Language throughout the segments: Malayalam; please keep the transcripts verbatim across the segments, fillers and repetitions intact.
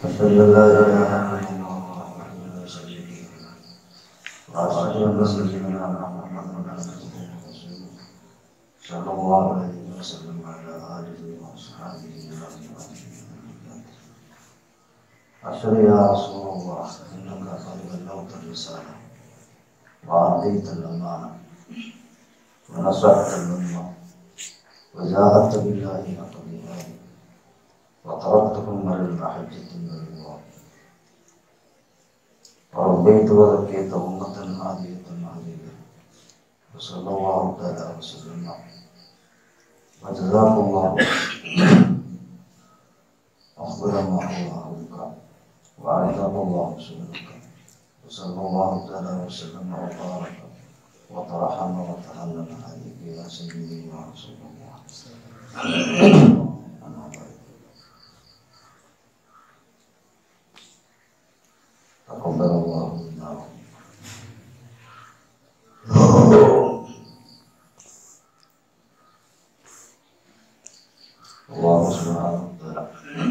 أشهد أن لا إله إلا الله وحده لا شريك له وأشهد أن سيدنا محمدا عبده ورسوله صلى الله عليه وسلم وعلى آله وأصحابه أجمعين. أشهد يا رسول الله إنك قد بلغت الرسالة وأديت الأمانة ونصحت الأمة وجاهدت بالله حق جهاده وتركتكم على المحجة البيضاء وربيت وزكيت أمة هادية مهدية وصلى الله تعالى وسلم وجزاكم الله أفضل ما هو أهلك وأعطاك الله سبلك وصلى الله تعالى وسلم وبارك وترحم وتهلل عليك يا سيدي يا رسول الله. تقبل الله منا الله سبحانه وتعالى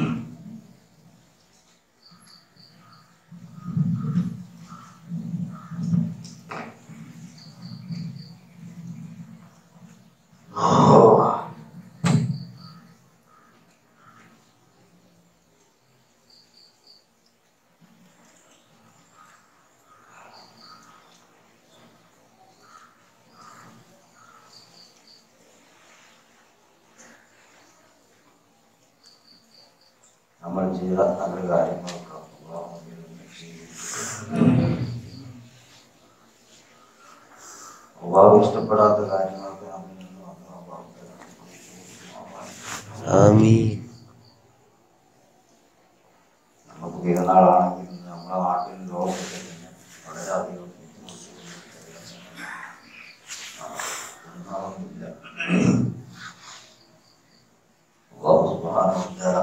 നമ്മൾ ചെയ്ത നല്ല കാര്യങ്ങളൊക്കെ അള്ളാഹു ഇഷ്ടപ്പെടാത്ത കാര്യങ്ങളൊക്കെ നമ്മിൽ നിന്ന് ആമീൻ. നമുക്ക് പെരുന്നാളാണെങ്കിലും നമ്മുടെ നാട്ടിൽ ലോകത്തൊക്കെ തന്നെ വളരെയധികം ബുദ്ധിമുട്ടുകളില്ല. അള്ളാഹു സുബ്ഹാനഹു വ തആല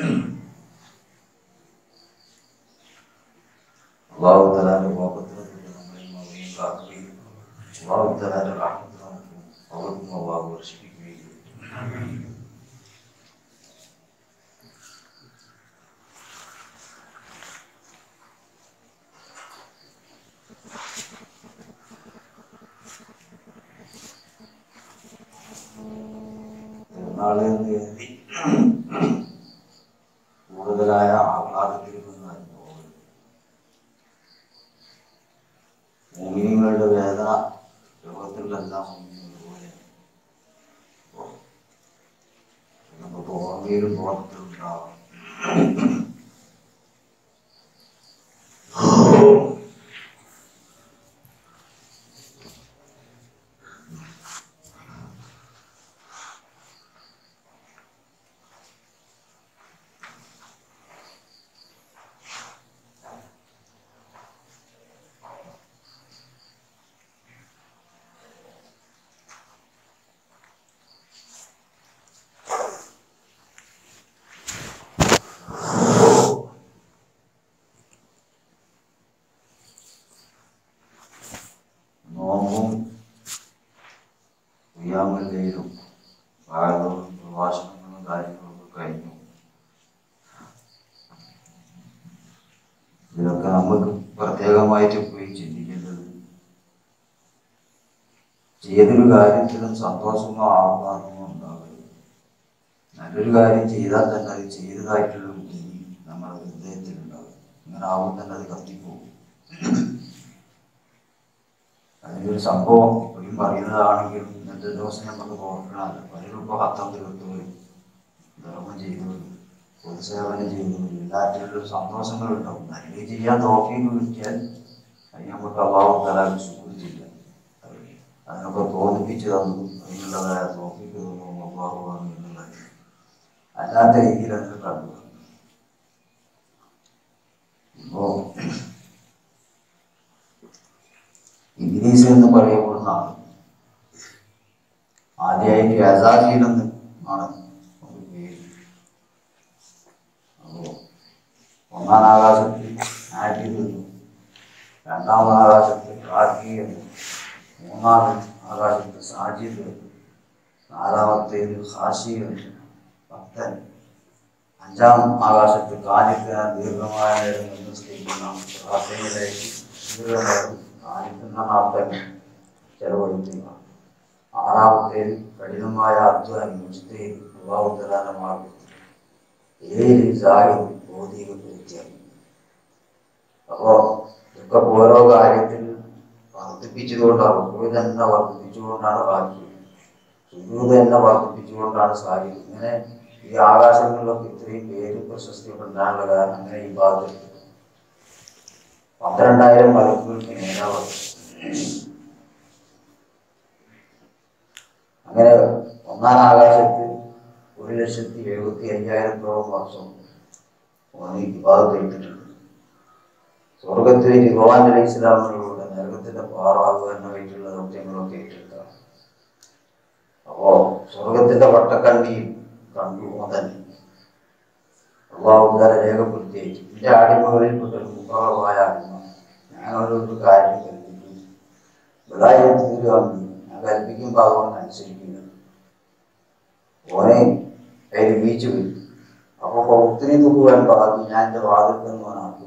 അള്ളാഹു തആലയുടെ കോപത്തിനെ തൊട്ട് നമ്മളെ മൗനം കാക്കുകയും അള്ളാഹു തആലയുടെ റഹ്മത്ത് നമുക്ക് അവർക്കും അള്ളാഹു വർഷിപ്പിക്കുകയും ചെയ്യും. പെരുന്നാള് എന്ന് കരുതി കൂടുതലായ ആഹ്ലാദത്തിൽ നിന്നായിരുന്നു മുഅ്മിനീങ്ങളുടെ വേദന ലോകത്തിലെല്ലാം പോലെ നമുക്ക് ഓർമ്മയിലും ബോധത്തിലുണ്ടാവാം. നോമ്പും ഉയ്യാമല്ലയിലും വാഴകളും പ്രഭാഷണങ്ങളും കാര്യങ്ങളൊക്കെ കഴിഞ്ഞു. ഇതിലൊക്കെ നമുക്ക് പ്രത്യേകമായിട്ട് പോയി ചിന്തിക്കേണ്ടത് ഏതൊരു കാര്യത്തിലും സന്തോഷമോ ആഹ്ലാദമോ ഉണ്ടാകരുത്. നല്ലൊരു കാര്യം ചെയ്താൽ തന്നെ അത് ചെയ്തതായിട്ടുള്ള ബുദ്ധി നമ്മുടെ ഹൃദയത്തിലുണ്ടാകും. ഇങ്ങനെ ആവുമ്പോൾ തന്നെ അത് കത്തിപ്പോകും. അതിനൊരു സംഭവം ഇപ്പോഴും പറയുന്നതാണെങ്കിലും ഇന്നത്തെ ദിവസം നമുക്ക് ഓർക്കണമല്ല. പലരും ഇപ്പോൾ ഹത്തം തീർത്തവരും ധർമ്മം ചെയ്തവരും പൊതുസേവനം ചെയ്തവരും എല്ലാറ്റിലും സന്തോഷങ്ങളുണ്ടാവും. നന്മ ചെയ്യാൻ തോഫീക്ക് കിട്ടിയാൽ അത് നമുക്ക് അള്ളാഹു തആല ശുക്ർ ചെയ്യാം. അതിനൊക്കെ തോന്നിപ്പിച്ച് തന്നു അതിനുള്ളതായ തോഫീക്ക് തോന്നും അള്ളാഹു എന്നുള്ളത് അല്ലാത്ത രീതിയിൽ അതിന് കണ്ടു. ഇപ്പോ ഇബ്ലീസ് എന്ന് പറയപ്പെടുന്ന ആൾ ആദ്യമായിട്ട് അസാസീൽ എന്ന് ആണ് ഒരു പേര്. അപ്പോ ഒന്നാം ആകാശത്തിൽ ആറ്റി നിന്നു, രണ്ടാമത് ആകാശത്തിൽ കാക്കി എന്ന്, മൂന്നാം ആകാശത്തിൽ സാജിദ്, നാലാമത്തേത് ഹാഷി എന്ന്, ഭക്തൻ. അഞ്ചാം ആകാശത്ത് കാലിക്കാൻ ദീർഘമായ നേരം നിന്ന് സ്ഥിതിക്കുന്ന പ്രാർത്ഥനയിലേക്ക് കാലിക്കുന്ന നാട്ടൻ ചെലവഴിക്കുക. ആറാമത്തേൽ കഠിനമായ അധ്വാനം മുസ്തയിൽ വിവാഹോത്തരാനമാകും. ഏഴ് സാഹിബ് ഭൗതിക പൂർത്തിയാക്കി. അപ്പോ ഇതൊക്കെ ഓരോ കാര്യത്തിൽ വർദ്ധിപ്പിച്ചുകൊണ്ടാണ് സുജൂദ് തന്നെ വർദ്ധിപ്പിച്ചുകൊണ്ടാണ് ബാക്കി, സുജൂദ് തന്നെ വർദ്ധിപ്പിച്ചുകൊണ്ടാണ് സാഹിബ്. ഇങ്ങനെ ഈ ആകാശങ്ങളിലൊക്കെ ഇത്രയും പേര് പ്രശസ്തി ഉണ്ടാകാനുള്ള കാരണം അങ്ങനെ ഈ ഭാഗത്ത് പന്ത്രണ്ടായിരം മലക്കുകൾക്ക് നേതാവ്. അങ്ങനെ ഒന്നാം ആകാശത്ത് ഒരു ലക്ഷത്തി എഴുപത്തി അയ്യായിരത്തോളം വർഷം ഈ ഭാഗത്ത് എടുത്തിട്ടുണ്ട്. സ്വർഗത്തിൽ ഖുർആൻ അലൈഹി ഇസ്ലാമിലൂടെ നരകത്തിന്റെ പാറാകുവാനായിട്ടുള്ള ദൗത്യങ്ങളൊക്കെ ഏറ്റെടുക്കാം. അപ്പോ സ്വർഗത്തിന്റെ വട്ടക്കണ്ണിയും കണ്ടു തന്നെ അള്ളാഹു തആല രേഖപ്പെടുത്തിയിട്ട് എന്റെ അടിമകളിൽപ്പെട്ട ഒരു മുഖമായ അടിമ ഞാനോടൊരു കാര്യം കൽപ്പിക്കും, ഞാൻ കൽപ്പിക്കുമ്പോൾ അതുകൊണ്ട് അനുസരിക്കില്ല. ഓനെ അതിൽ വീച്ചു വരും. അപ്പൊ ഒത്തിരി തുകുവാൻ പറഞ്ഞു ഞാൻ എന്റെ വാതിൽക്കെന്ന് ആക്കും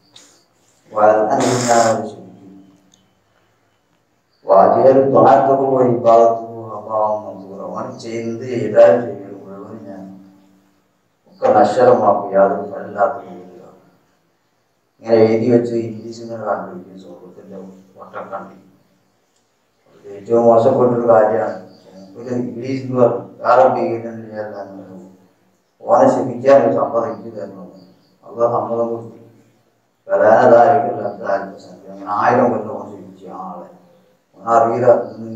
വാചകർ തൊണാത്തൊക്കെ പോയി ഭാഗത്ത് അഭാവം ഓൻ ചെയ്യുന്നത് ചെയ്താലും ചെയ്യുന്നത് മുഴുവൻ ഞാൻ ഒക്കെ നശ്വരമാക്കും, യാതൊരു ഫലമില്ലാത്ത പോവുക. ഇങ്ങനെ എഴുതി വെച്ച് ഇംഗ്ലീഷിനെ കണ്ടുപിടിക്കും സ്വർഗത്തിന്റെ വട്ടക്കണ്ടി. ഏറ്റവും മോശപ്പെട്ടൊരു കാര്യമാണ്. ഒരു ഇംഗ്ലീഷ് എന്ന് പറഞ്ഞു വേറെ ഭീകരൻ ഓനെ ശിപ്പിക്കാൻ ഒരു സമ്മതം എനിക്ക് തരണം. അത് സമ്മതം കൊടുത്തു. വരാനതായിരിക്കില്ല അങ്ങനെ ആയിരം കൊല്ലം ഓൻ ശിപ്പിച്ചു ആളെ ഓനറിയില്ല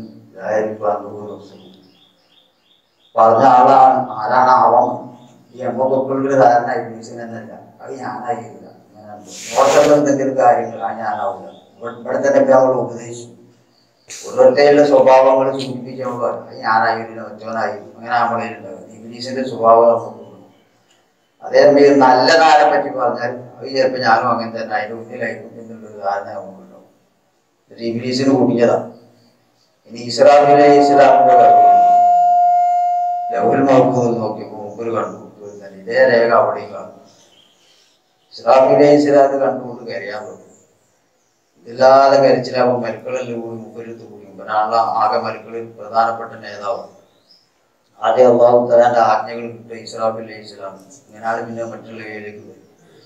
പറഞ്ഞ ആളാണ്. ആരാണ് ആവാം ഈ എൺപത്തൊക്കെ ധാരണ ഇംഗ്ലീഷിന് തന്നെയല്ല, അത് ഞാനായിരിക്കില്ല. അങ്ങനെ മോശം എന്തെങ്കിലും കാര്യങ്ങൾ ആ ഞാനാവില്ല. ഇവിടെ തന്നെ നമ്മൾ ഉപദേശിച്ചു ഓരോരുത്തരുടെ സ്വഭാവങ്ങൾ സൂചിപ്പിക്കുമ്പോൾ അത് ഞാനായിരുന്നു മറ്റവനായിരുന്നു അങ്ങനെ നമ്മളുണ്ടാവും. ഇംഗ്ലീഷിന്റെ സ്വഭാവം അതേസമയം നല്ല നാരെ പറ്റി പറഞ്ഞാൽ അത് ചിലപ്പോൾ ഞാനും അങ്ങനെ തന്നെ അതിൻ്റെ ഉള്ളിലായിരിക്കും എന്നുള്ളൊരു ധാരണ നമുക്കുണ്ടാവും. എന്നിട്ട് ഇംഗ്ലീഷിന് കുടിഞ്ഞതാണ്. ഇനി ഇസ്ലാമിലെ ഇസ്ലാമിന്റെ ലൗൽ മഹ്ഫൂദ് നോക്കിയപ്പോൾ മുമ്പൊരു കണ്ടുകൊടുത്തു തന്നെ ഇതേ രേഖ അവിടെയും കാണും. ഇസ്ലാമിലെ ഇസ്ലാം കണ്ടുകൊണ്ട് കരയാൻ പറ്റും. ഇതില്ലാതെ കരിച്ചിലാവും മരുക്കളെല്ലാം കൂടി മുമ്പൊരുത്ത് കൂടി ഒരാളുടെ ആകെ മരുക്കളിൽ പ്രധാനപ്പെട്ട നേതാവ്. ആദ്യം അള്ളാഹു തആലയുടെ ആജ്ഞകൾ കിട്ടുക ഇസ്ലാമിലെ ഇസ്ലാം, ഇങ്ങനെയാണ് പിന്നെ മറ്റുള്ള ഏരിയയിലേക്ക് വരും.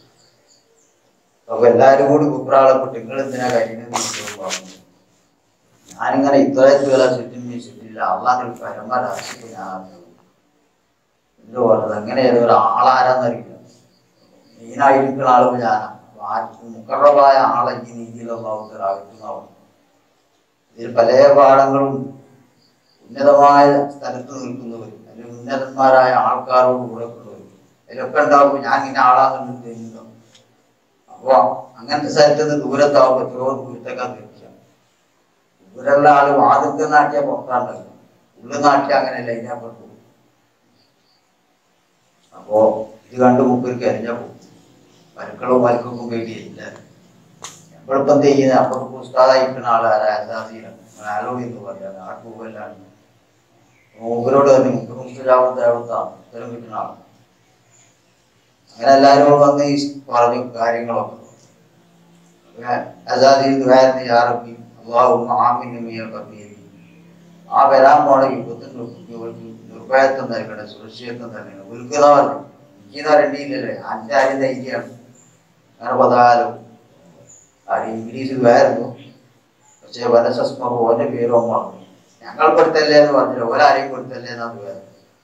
അപ്പൊ എല്ലാവരും കൂടി കുപ്രാളപ്പെട്ട് നിങ്ങൾ എന്തിനാ കരിയുന്നത് പറഞ്ഞു. ഞാനിങ്ങനെ ഇത്രയും വില ചുറ്റിന് ചുറ്റില്ല അള്ളാഹ് പരമരാശിക്ക് ഞാൻ എന്ത് പറഞ്ഞത് അങ്ങനെ ഏതൊരു ആളാരാന്നറിയില്ല. മെയിനായിരിക്കുന്ന ആളുകൾ ഞാനാണ്. മുഖറബായ ആളെ ഈ നീതിയിലുള്ള ആകുന്നതാണ്. ഇതിൽ പല പാഠങ്ങളും ഉന്നതമായ സ്ഥലത്ത് നിൽക്കുന്നവരും അല്ലെങ്കിൽ ഉന്നതന്മാരായ ആൾക്കാരോട് കൂടെ ഉള്ളവരും അതിലൊക്കെ ഉണ്ടാവും ഞാൻ ഇങ്ങനെ ആളാകുന്നു ചെയ്യുന്നു. അപ്പൊ അങ്ങനത്തെ സ്ഥലത്ത് നിന്ന് ദൂരത്താവും എത്രയോ ദൂരത്തേക്കാ തീർച്ചയായും. ദൂരമുള്ള ആള് വാതിൽക്ക് നാട്ടിയ പുറത്താണ്ടല്ലോ, ഉള്ളു നാട്ടിയ അങ്ങനെയല്ല ഇതിനെപ്പെട്ടു. അപ്പോ ഇത് കണ്ട് മുപ്പേർക്ക് അരിഞ്ഞ പോകും. മരുക്കളും മരുക്കും പേടിയില്ല. എപ്പോഴിപ്പം ചെയ്യുന്നത് അപ്പൊ ഉസ്താദായിരിക്കുന്ന ആളാരാണ് ആലോട് എന്ന് പറയാം ആട്ടുപോകല്ലാണ് മൂപ്പരോട് തന്നെ മുപ്പുസ്താവത്താവത്താണ് ഉത്തരം കിട്ടുന്ന ആൾ. അങ്ങനെ എല്ലാവരും വന്ന് ഈ പറഞ്ഞു കാര്യങ്ങളൊക്കെ ആ വരാൻ പോണ യുദ്ധത്തിന് നിർഭയത്വം നൽകണം, സുരക്ഷിതത്വം നൽകണം. ഉൽക്കുന്ന പറഞ്ഞു എനിക്ക് തരണ്ടിയില്ലല്ലേ അന്റെ ആരും ധൈര്യമാണ്. അങ്ങനെ പതാലും ആര് ഇംഗ്ലീഷിൽ വേറുന്നു. പക്ഷെ വനസസ്മ ഓന്റെ പേരോ പറഞ്ഞു ഞങ്ങൾ കൊടുത്തല്ലേ എന്ന് പറഞ്ഞില്ല, ഓരാരെയും കൊടുത്തല്ലേ എന്നാണ് വേറെ.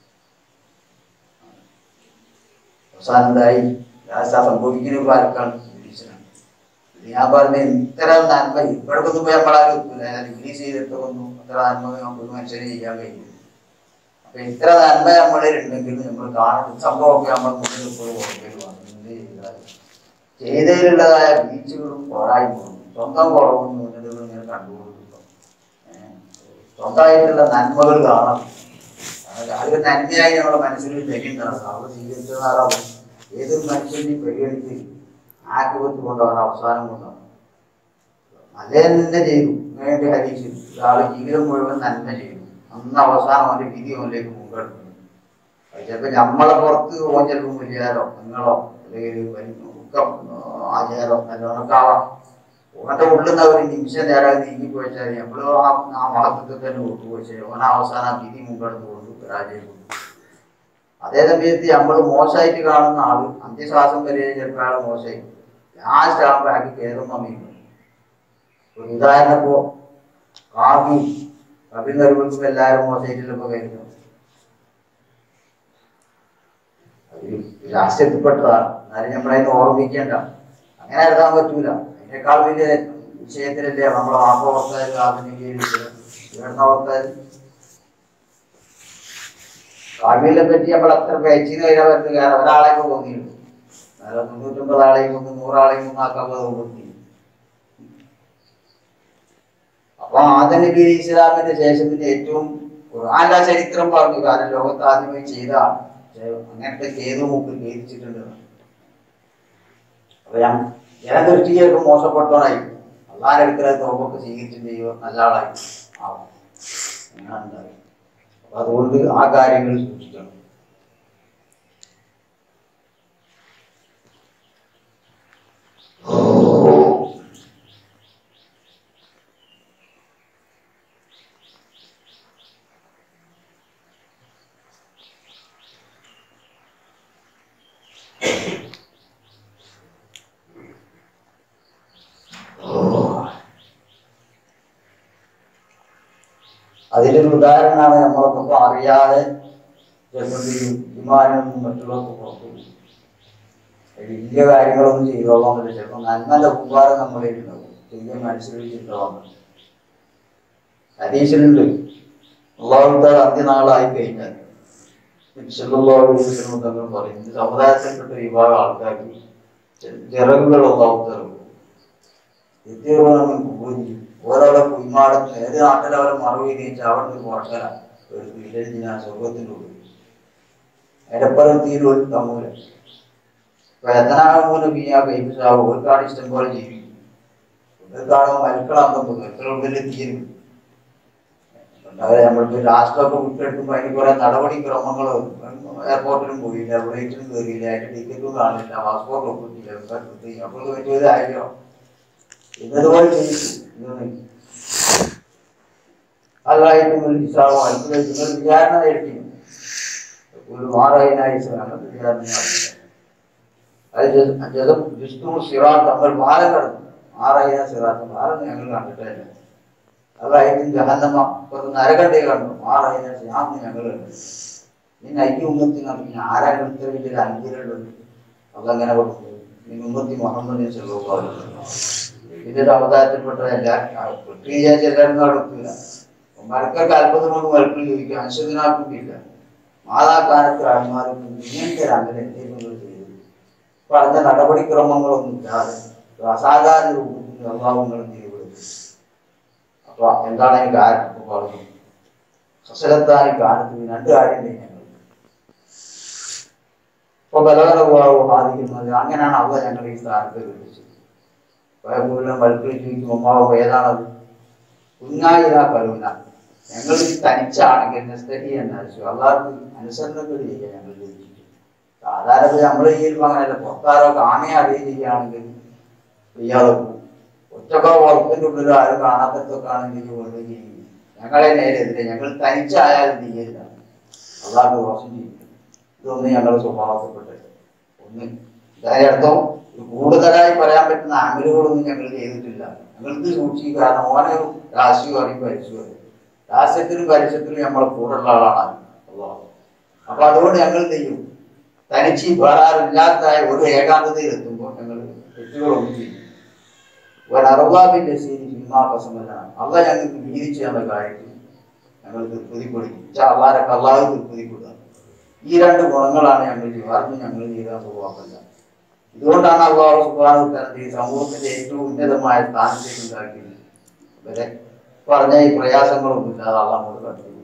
അവസാനം എന്തായി സംഭവിക്കുന്ന ആർക്കാണ് ഇംഗ്ലീഷിനാണ്. ഇത് ഞാൻ പറഞ്ഞ ഇത്തരം നന്മ ഇവിടക്കൊന്നും പോയി നമ്മളാരും ഒക്കില്ല. ഇംഗ്ലീഷ് ചെയ്തിട്ട് വന്നു അത്ര നന്മ നമുക്ക് മനുഷ്യന് ചെയ്യാൻ കഴിയും. അപ്പൊ ഇത്ര നന്മ നമ്മളിലുണ്ടെങ്കിൽ നമ്മൾ കാണുന്ന സംഭവമൊക്കെ നമ്മൾ മുന്നിൽ എപ്പോഴും ഓർമ്മ ചെയ്തതിലുള്ളതായ വീഴ്ചകളും പോരായ്മകളും സ്വന്തം കുറവും ന്യൂനതകളും ഇങ്ങനെ കണ്ടുകൊണ്ടിരിക്കും. സ്വന്തമായിട്ടുള്ള നന്മകൾ കാണാം. അത് നന്മയായി നമ്മുടെ മനസ്സിൽ തെളിയുന്നതാണ്. അവർ സ്വീകരിച്ചതാറാവും ഏതൊരു മനുഷ്യനെയും പരിഗണിച്ച് ആക്കുപത്ത് കൊണ്ടാണ് അവസാനം കൊണ്ടാണ് നല്ല തന്നെ ചെയ്തു. വേണ്ടി ഹരീഷിൽ ഒരാൾ ജീവിതം മുഴുവൻ നന്മ ചെയ്തു. അന്ന് അവസാനം അവന്റെ വിധി അവനിലേക്ക് മുൻകെടുക്കുന്നു. ചിലപ്പോൾ നമ്മളെ പുറത്ത് പോകാൻ ചിലപ്പോൾ മുരിയാരോ നിങ്ങളോ അല്ലെങ്കിൽ ഒക്കെ ആചാരോ നല്ലോണമൊക്കെ ആവാം. ഓൻ്റെ ഉള്ളിൽ നിന്ന് ഒരു നിമിഷം നേരം നീങ്ങിപ്പോയിച്ചാൽ നമ്മൾ ആ മഹത്വത്തിൽ തന്നെ ഒത്തുപോയിച്ചാൽ ഓന അവസാനം വിധി മുൻകടന്ന് കൊണ്ട് പരാജയപ്പെട്ടു. അതേ സമയത്ത് നമ്മൾ മോശമായിട്ട് കാണുന്ന ആള് അന്ത്യശ്വാസം വരെ ചിലപ്പോൾ ആൾ മോശമായി ലാസ്റ്റ് ആകുമ്പോൾ ആക്കി കയറുന്ന മീൻ. ഒരു ഉദാഹരണം ഇപ്പോ കാവി കവി നിർമ്മിക്കുമ്പോൾ എല്ലാവരും മോശമായിട്ടില്ലപ്പോ കരുതുന്നു. രാഷ്ട്രീയത്തിൽപ്പെട്ടതാണ്, എന്നാലും നമ്മളതിന് ഓർമ്മിക്കേണ്ട. അങ്ങനെ എഴുതാൻ പറ്റൂല. അതിനേക്കാൾ വലിയ വിഷയത്തിലല്ലേ നമ്മളെ ആഹ്മ്പോധം ആധുനിക കാവ്യനെ പറ്റി നമ്മൾ അത്ര പേച്ചിന് കഴിഞ്ഞാൽ വരുന്നത്. കാരണം ഒരാളെയൊക്കെ തോന്നിയുള്ളൂ, അതായത് തൊണ്ണൂറ്റൊമ്പത് ആളെയും ഒന്ന് നൂറാളെയും ഒന്നാക്കാൻ തോന്നി. അപ്പൊ ആധുനിക ഇസ്ലാമിന്റെ ശേഷം പിന്നെ ഏറ്റവും ഖുർആന്റെ ചരിത്രം പറഞ്ഞു. കാരണം ലോകത്ത് ആദ്യമായി ചെയ്താണ് അങ്ങനത്തെ ഏതോ മുക്ക് ഖേദിച്ചിട്ടുണ്ട്. അപ്പൊ ഞാൻ ജനദൃഷ്ടിയൊക്കെ മോശപ്പെട്ടവനായി അള്ളാന്റെ അടുക്കലെ തോപ്പൊക്കെ സ്വീകരിച്ചിട്ട് ചെയ്യുക നല്ല ആളായി ആവും. അങ്ങനെ ഉണ്ടായി. അപ്പൊ അതുകൊണ്ട് ആ കാര്യങ്ങൾ സൂക്ഷിക്കണം. അതിലൊരു ഉദാഹരണമാണ് നമ്മളൊക്കെ ഇപ്പൊ അറിയാതെ ചിലപ്പോൾ വിമാനമൊന്നും മറ്റുള്ളവർക്ക് പുറത്തു വലിയ കാര്യങ്ങളൊന്നും ചെയ്തോളാന്നില്ല. ചിലപ്പോൾ നന്മന്റെ ഉപകാരം നമ്മളിലുണ്ടാവും, ചെയ്യാൻ മനസ്സിലാക്കിയിട്ടുണ്ടാവാം. ഹദീസിലുണ്ട് അള്ളാഹുവിന്റെ അന്ത്യനാളായി കഴിഞ്ഞാൽ തങ്ങൾ പറയും ഇത് സമുദായത്തിൽപ്പെട്ട വിഭാഗം ആൾക്കാർക്ക് ചിറകുകൾ അള്ളാഹു ഓരോടെ കുയിമാടത്ത് ഏത് നാട്ടിൽ അവരെ മറവ് ചെയ്ത് അവിടെ ഒരു കോട്ടല ഒരു ഞാൻ സ്വർഗത്തിൻ്റെ ഉള്ളിൽ എടപ്പറം തീരെ ഒരു തമൂല വേദനാകുമ്പോൾ ബിയാ കൈപ്പിച്ചാവും ഒരുക്കാട് ഇഷ്ടം പോലെ ജീവിക്കും. ഒരുക്കാടോ മലക്കളാകുമ്പോൾ മലക്കളുള്ളിൽ തീരും. നമ്മൾക്ക് രാഷ്ട്രമൊക്കെ വിട്ടെടുക്കുമ്പോൾ അതിന് കുറെ നടപടിക്രമങ്ങളും എയർപോർട്ടിലും പോയില്ല, ഫ്ലൈറ്റിലും കയറിയില്ല, അതിന്റെ ടിക്കറ്റും കാണില്ല, പാസ്പോർട്ടും കിട്ടില്ല, കിട്ടി നമ്മൾക്ക് പറ്റിയതായോ എന്നതുപോലെ ചെയ്യിച്ചു. അല്ലായിട്ടും നിങ്ങൾ വിചാരണ നേരിട്ടിരുന്നു ഒരു മാറായിനായിട്ടാണ് വിചാരണ. അത് ജിസ്തു സിറാത്ത് നമ്മൾ മാല കടന്നു ആറായിരം സിറാത്ത് മാറന്ന് ഞങ്ങൾ കണ്ടിട്ടില്ല. അതായിട്ടും ജഹന്നമ കുറച്ച് നരകണ്ടേ കണ്ടു ആറായിരം സിയാന്ന് ഞങ്ങൾ കണ്ടു. പിന്നെ അയ്യ ഉമ്മത്തി നടത്തി ആരാണ് ഇത്ര വലിയ അനുഗ്രഹമുള്ളത് അതങ്ങനെ കൊടുത്തു. ഈ ഉമ്മത്തി മുഹമ്മദ് ഇതിന്റെ സമുദായത്തിൽപ്പെട്ട എല്ലാ വിചാരിച്ച എല്ലാവരും നടക്കില്ല. മരക്കൊക്കെ അത്ഭുതം കൊണ്ട് മരക്കിൽ ചോദിക്കുക അനുശോചനാക്കുന്നില്ല. മാതാക്കാലത്ത് ആൾമാർക്കും ഇങ്ങനത്തെ അങ്ങനെ എന്തെങ്കിലും ചെയ്തു പറഞ്ഞ നടപടിക്രമങ്ങളൊന്നും ഇല്ലാതെ അസാധാരണ രൂപത്തിൽ അഭാവങ്ങളും ചെയ്യപ്പെടും. അപ്പൊ എന്താണ് അതിന് കാരണം? ഇപ്പൊ പറഞ്ഞു സസലത്തായ കാലത്ത് രണ്ട് കാര്യം ഞങ്ങൾ ഇപ്പൊ ബലകരഭാവം ബാധിക്കുന്നത്. അങ്ങനെയാണ് അവ ഞങ്ങൾ ഈ സ്ഥാനത്ത് വിളിച്ചത്. മുഴുവൻ മൽക്കളി ചോദിക്കും അമ്മാവ് ഏതാണത്? കുഞ്ഞായിരാ കരുണ ഞങ്ങൾ തനിച്ചാണെങ്കിൽ നെസ്തരി എന്നറിച്ചു അള്ളാഹ് അനുസരണകൾ ചെയ്യാൻ ഞങ്ങൾ ജയിച്ചിട്ട്. സാധാരണ നമ്മൾ ചെയ്യുമ്പോൾ അങ്ങനെയല്ല. പുറത്താരോ കാണേ അറിയുകയും ചെയ്യുകയാണെങ്കിൽ ചെയ്യാതെ പോകും. ഒറ്റക്കോ ഉറപ്പിൻ്റെ ഉള്ളിലോ ആരും കാണാത്തൊക്കെ ആണെങ്കിൽ കൊണ്ട് ചെയ്യും. ഞങ്ങളെ നേരെതിരെ ഞങ്ങൾ തനിച്ചായാലും ചെയ്യില്ല. അള്ളാഹ് ദോഷം ചെയ്യും. ഇതൊന്നും ഞങ്ങളുടെ സ്വഭാവത്തിൽപ്പെട്ടത് ഒന്ന്. ഇതായർത്ഥം കൂടുതലായി പറയാൻ പറ്റുന്ന അമലുകളൊന്നും ഞങ്ങൾ ചെയ്തിട്ടില്ല. ഞങ്ങൾക്ക് സൂക്ഷിക്കും. കാരണം ഓനെ രാശിയും അറിയും പരിശുവും അറിയും. രാഷ്ട്രത്തിലും പരിശത്തിലും നമ്മളെ കൂടുതലുള്ള ആളാണ് അള്ളാഹ്. അപ്പൊ അതുകൊണ്ട് ഞങ്ങൾ ചെയ്യും തനിച്ച് വേറാറില്ലാത്തതായ ഒരു ഏകാന്തതയിൽ എത്തുമ്പോൾ ഞങ്ങൾ തെറ്റുകളൊന്നും ചെയ്യും. ഒരറുവാബിന്റെ ശരി സിനിമാപസമല്ലാണ് അള്ള ഞങ്ങൾക്ക് വീതിച്ചു എന്ന കാര്യത്തിൽ ഞങ്ങൾ തൃപ്തിപ്പെടും. അള്ളാരൊക്കെ അള്ളാഹ് തൃപ്തിപ്പെടുക. ഈ രണ്ട് ഗുണങ്ങളാണ് ഞങ്ങൾ ചെയ്യുക. ഞങ്ങൾ ചെയ്താൽ പോവാക്കല്ല. ഇതുകൊണ്ടാണ് അള്ളാഹു സുബ്ഹാനഹു വ തആല ഈ സമൂഹത്തിന്റെ ഏറ്റവും ഉന്നതമായ സ്ഥാനത്തേക്ക് ഉണ്ടാക്കിയത്. ഇവരെ പറഞ്ഞ ഈ പ്രയാസങ്ങളൊന്നും ഇല്ലാതെ അള്ളാഹ് കണ്ടു.